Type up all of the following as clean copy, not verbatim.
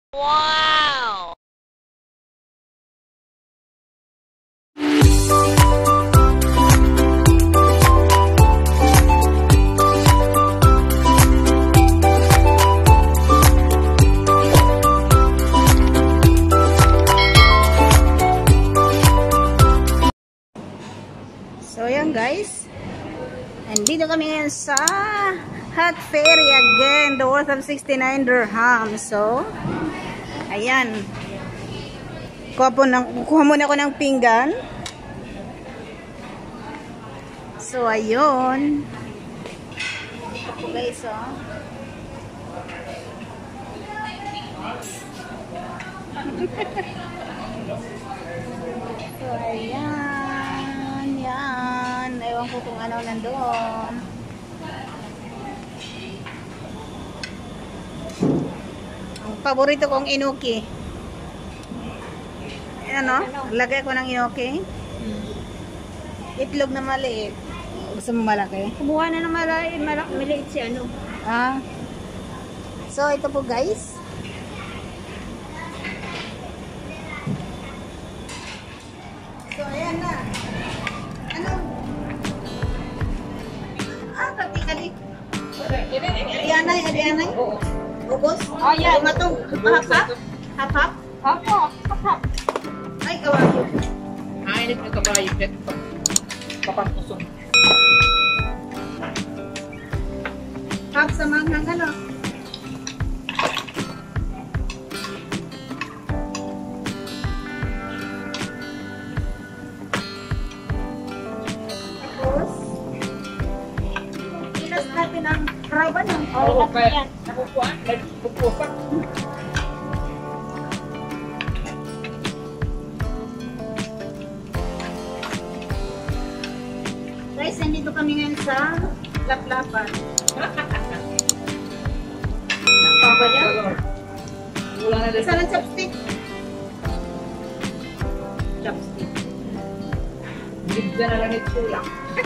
Wow! So yan guys, andito kami ngayon sa Hot Ferry again, the worth of 69 dirham. So ayan, kuha muna ako ng pinggan. So ayun, ito po guys, oh. So ayan, yan, ewan ko kung ano nandoon. Ang paborito kong inuki. Ayan, o, lagay ko ng inuki. Itlog na maliit. Gusto mo malaki? Kumuha na ng maliit si ano. Ah. So ito po guys. So ayan na. Ano? Ah, kali. Adianay. Ubos? Oh, yan. Tumatong. Hap-hap? Hap-hap? Opo, hap-hap. Ay, kawayo. Ainit na kabayo. Papantusong. Hap sa manghang ano? Tapos, inas natin ang kraban ng Oo, lahat kaya yan. nakukuhaan. Nagpupusak. guys, nandito kami ngayon sa Laplapan. Papa niya? Wala na Isa din. ng chopstick. Chopstick. Bigla na lang ito lang.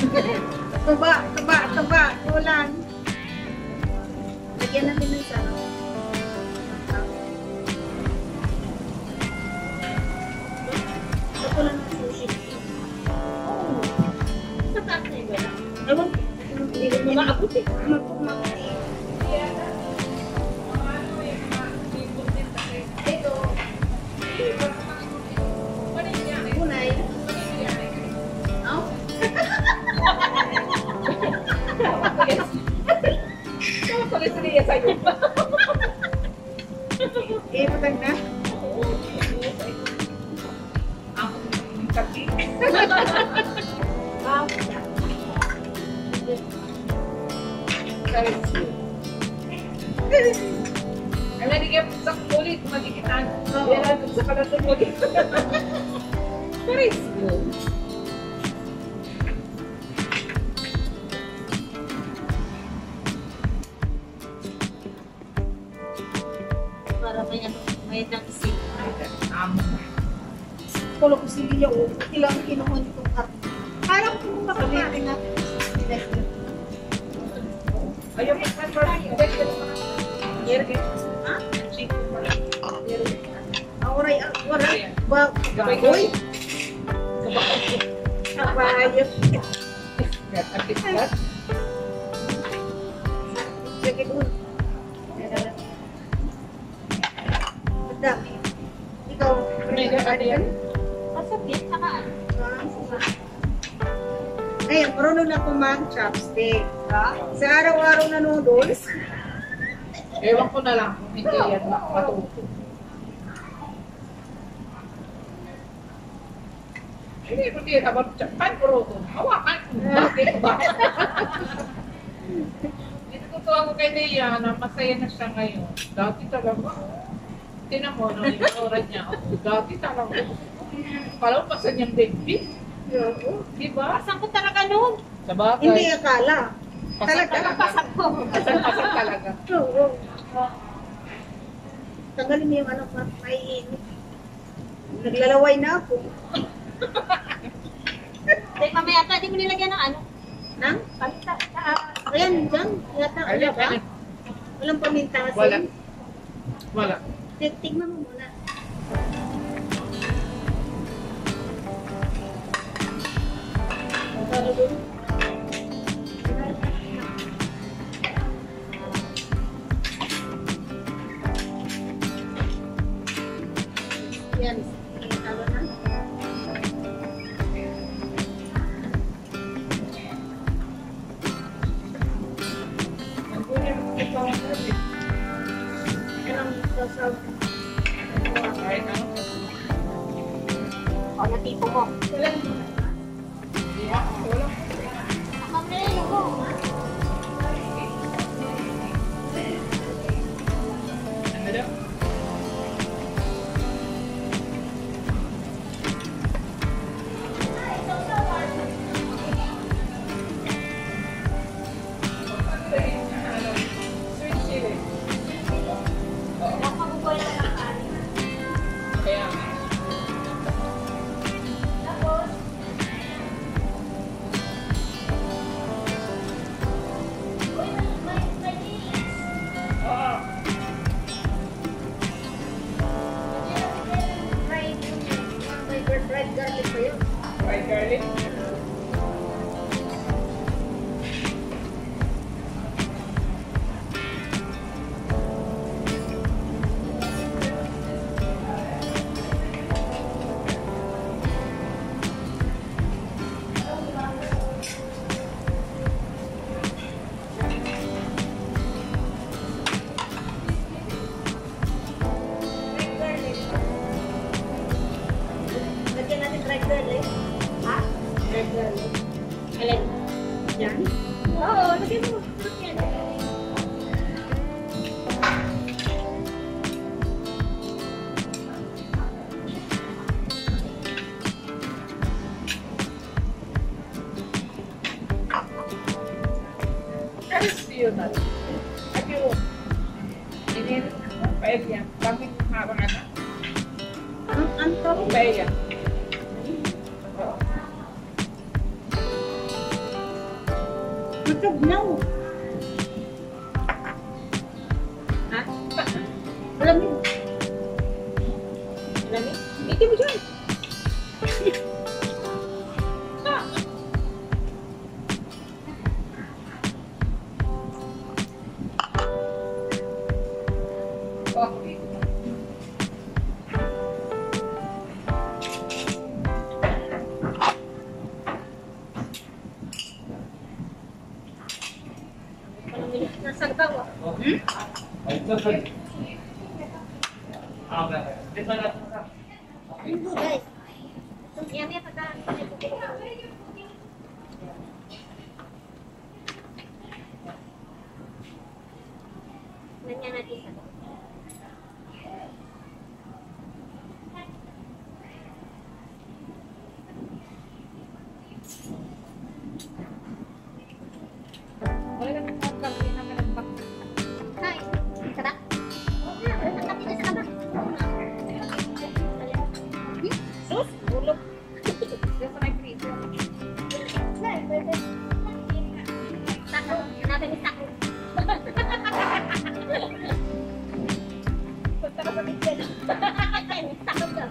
Tuba. Kulang. Lagyan natin ng isa. Ito lang ng sushi. Sa taas na iba lang. Ewan ko. Hindi ko maabot eh. Ito. Kunay. Oh? Kaya tuloy-tuloy sa'yo. Patag na. Ang kaki. Alam niyo kayo sa kulit, magigitan. Oo. Yan ang sa kalatong ulit. Paris mo. Para may nagsik. Amo. Kulo ko si Lia. Ilang kinuha nitong cup. Parang kung makalitin na. Ayaw mo pa pa. Ha? Oray. Waray. Baboy. Kabayo. Sige doon. Madami. Ikaw, ano yan? Pasakit, saka ano. Ngayon, marunong na kumang chopstick. Sa araw-araw na noodles. Ewan ko na lang kung hindi yan matuto. Hindi, hindi. About Japan, puro ko. Hawakan ko. Bakit ba? Natutuwa ko kay Nea na masaya na siya ngayon. Dati talaga. Tinan mo, no, yung oras niya. Dati talaga. Kala ko pasan niyang baby. Diba? Pasang ko talaga noon. Sa bagay. Hindi akala. Pasan Talaga. Pasang ko. Pasan talaga. Oo. Tanggalin mo yung ano, may naglalaway na ako. Dahil mamaya ata, di mo nilagyan ng ano. Nang? Palita. Ayan, dyan. Yata, wala ba? Walang pamintasin. Wala. Tignan mo muna. Para dun. Yan. Talo na. Ang kunin mo ito ang sabi. Anong sasab? Kahit ano. O, natipo mo. Wala. Kamelo mo. Ano daw? Sweet chili. Nakabuboy na lang kanin. Kaya nga. Tapos, Oo. fried garlic pa yun. Fried garlic. Fried garlic. Lagyan natin fried garlic. Ha? Fried garlic. Alin? Yan? Oo, lagyan mo. Lagyan. Crispy yun na. At yung inilit ko, paella. Bakit harang ano? Ang tawag? Paella. Oo. Matugnaw. Ha? Malamig. Malamig? Ito mo dyan. Ah. Coffee. Malamig. Nasagbaw ah. Guys. Yan yan pagka. Nandiyan natin sa. Wala lang ang kami na nagpak. Hi. Sarap. Ang laki niya sa kaba. Sus, bulok. Diyan sa may freezer. Taco. Hanapin ni taco. Punta ka sa bigyan. Taco daw.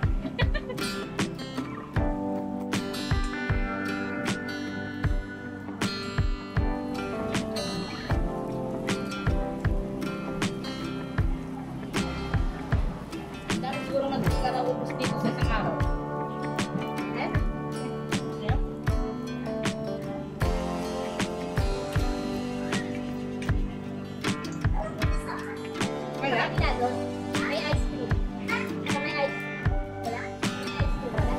Dami siguro nagkakaubos dito sa isang araw. Eh? Yeah. Wala? Wala doon. May ice cream. Ano may ice cream? Wala? May ice cream wala?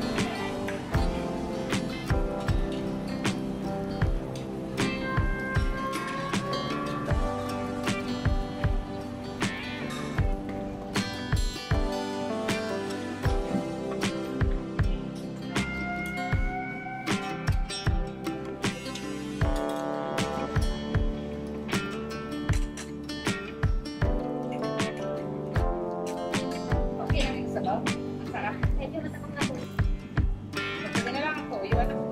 Okay lang yung sabaw. Ang sarap. Medyo matakang ako. Sige na lang ako. Iwan ako.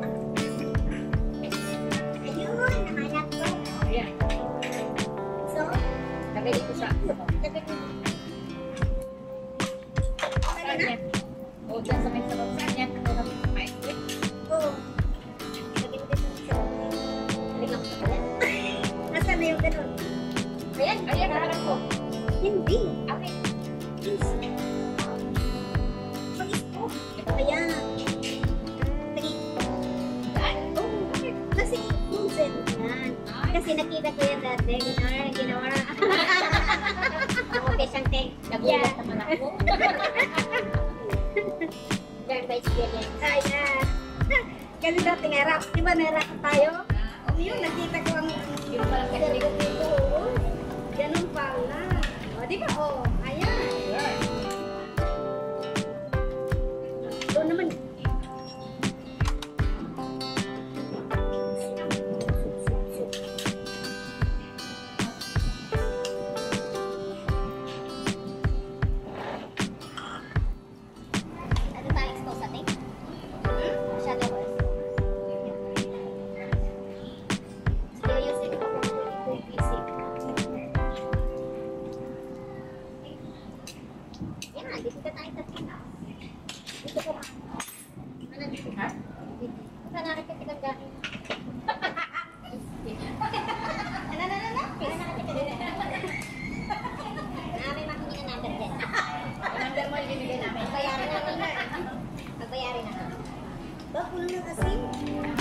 Ayun, nahanap ko. Ayan. So, Lagay dito sa sabaw. lagay ko. ganun. Ayan, Ayan, harap ko. hindi. Okay. Please. Pag-isko. Ayan. Sige. Oh, kasi minsan yan. Kasi nakita ko yan dati. Ginawa. Okay, siyang nagulat naman ako. Learn by experience. Ayan. Kasi dati ngerap. Di ba ngerap tayo? Yun, nakita ko ang Yung parang kasi dito. Ganun pala. O, di ba? O, ayan. Doon naman. ano tayo expose natin? Masyado ako expose. Seryously ko ako busy. Yan, dito ka tayo tatlo. Dito ko. Ano dito ka? Dito ka nakikita ka dahil. May makunin na number din. Number mo ibibigay namin. Pagbayarin na. Pagbayarin na. Bakulo na kasi.